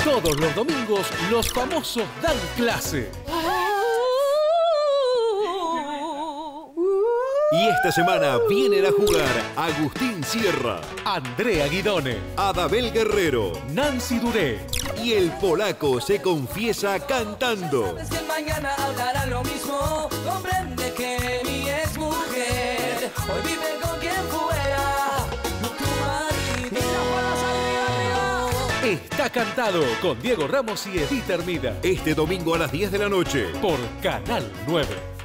Todos los domingos, los famosos dan clase. Y esta semana vienen a jugar Agustín Sierra, Andrea Guidone, Adabel Guerrero, Nancy Duré. y el polaco se confiesa cantando. Sabes que mañana hablará lo mismo. Comprende que mi ex mujer hoy vive con quien fuera tu marido. Está cantado con Diego Ramos y Edith Hermida Este domingo a las 10 de la noche. por Canal 9.